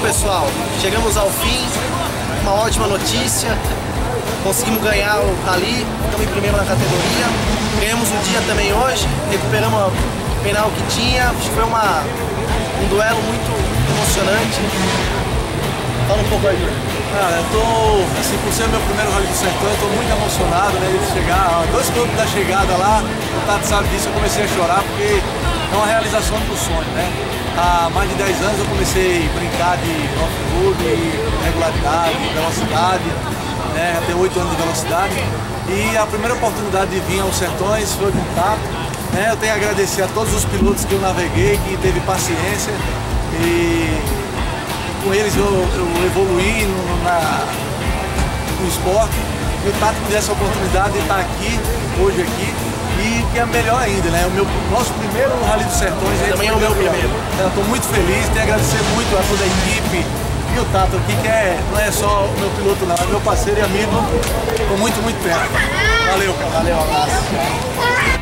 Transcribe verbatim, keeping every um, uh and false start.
pessoal, chegamos ao fim, uma ótima notícia, conseguimos ganhar o Rally, estamos em primeiro na categoria, ganhamos o dia também hoje, recuperamos o penal que tinha, acho que foi uma, um duelo muito emocionante. Fala um pouco aí, Júlio. Cara, eu tô, assim, por ser o meu primeiro Rally do Sertão, eu tô muito emocionado, né, de chegar, dois quilômetros da chegada lá, o Tato sabe disso, eu comecei a chorar porque é uma realização do sonho, né. Há mais de dez anos eu comecei a brincar de off-road, regularidade, velocidade, né, até oito anos de velocidade, e a primeira oportunidade de vir aos Sertões foi com o Tato, né, eu tenho a agradecer a todos os pilotos que eu naveguei, que teve paciência, e com eles eu, eu evoluí no, na, no esporte, e o Tato me deu essa oportunidade de estar aqui, hoje aqui, e que é melhor ainda, né? O meu, nosso primeiro Rally dos Sertões também é o meu primeiro. Eu estou muito feliz, tenho a agradecer muito a toda a equipe e o Tato aqui, que é, não é só o meu piloto não, é meu parceiro e amigo, com muito, muito tempo. Valeu, cara. Valeu, um abraço.